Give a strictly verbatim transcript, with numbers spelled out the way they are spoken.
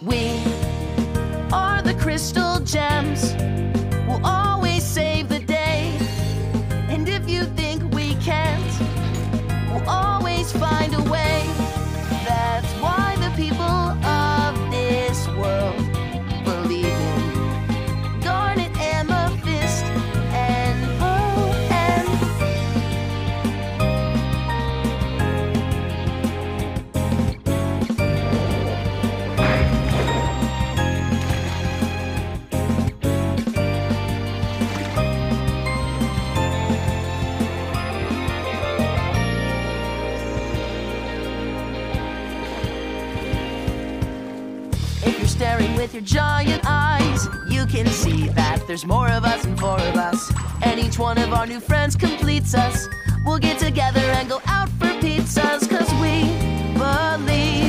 We are the crystal gems. We'll always save the day. And if you think we can't, we'll always find a way. That's why the people of this world believe in garnet, amethyst, and pearl. And if you're staring with your giant eyes, you can see that there's more of us and four of us. And each one of our new friends completes us. We'll get together and go out for pizzas, 'cause we believe